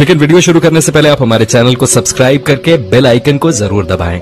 लेकिन वीडियो शुरू करने से पहले आप हमारे चैनल को सब्सक्राइब करके बेल आइकन को जरूर दबाएं।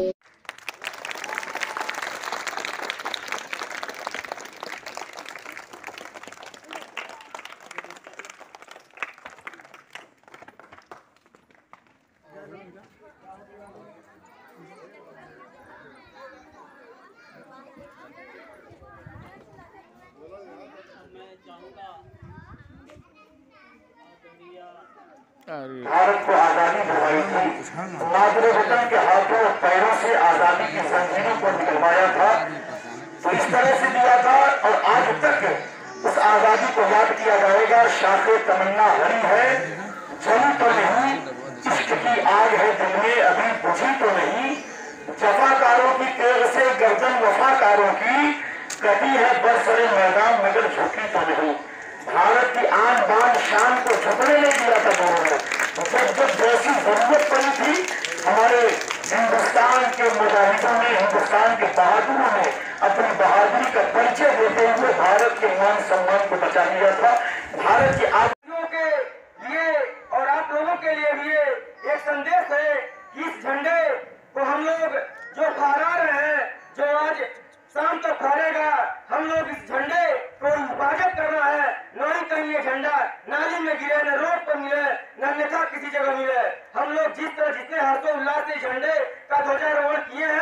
भारत को आजादी दिलवाई थी, मादरे वतन के हाथों पैरों से आजादी की जंजीरों को निकलवाया था, तो इस तरह से दिया था। और आज तक उस आजादी को याद किया जाएगा। शाखे तमन्ना हरी है, जली तो नहीं, इश्क की आग है दिल में अभी बुझी तो नहीं, जफाकारों की तेज से गर्दन वफाकारों की कटी है बरसरे मैदान मगर झुकी तो नहीं। भारत की आन बान शान को झुकने नहीं दिया था लोगों ने। जब जैसी जरूरत पड़ी थी, हमारे हिंदुस्तान के मुजाहिदों ने, हिंदुस्तान के बहादुरों ने अपनी बहादुरी का परिचय देते हुए भारत के मान सम्मान को बचा लिया था। भारत की आजादियों के लिए और आप लोगों के लिए भी एक संदेश है कि इस झंडे को हम लोग जो फहरा रहे हैं, जो आज शाम तक फहरेगा, हम लोग इस झंडे को हिफाजत करना है। न ही कहीं ये झंडा नाली में गिरे, न रोड पर मिले, न अन्यथा किसी जगह मिले। हम लोग जिस तरह जितने हर्षोल्लास से झंडे का ध्वजारोहण किए हैं,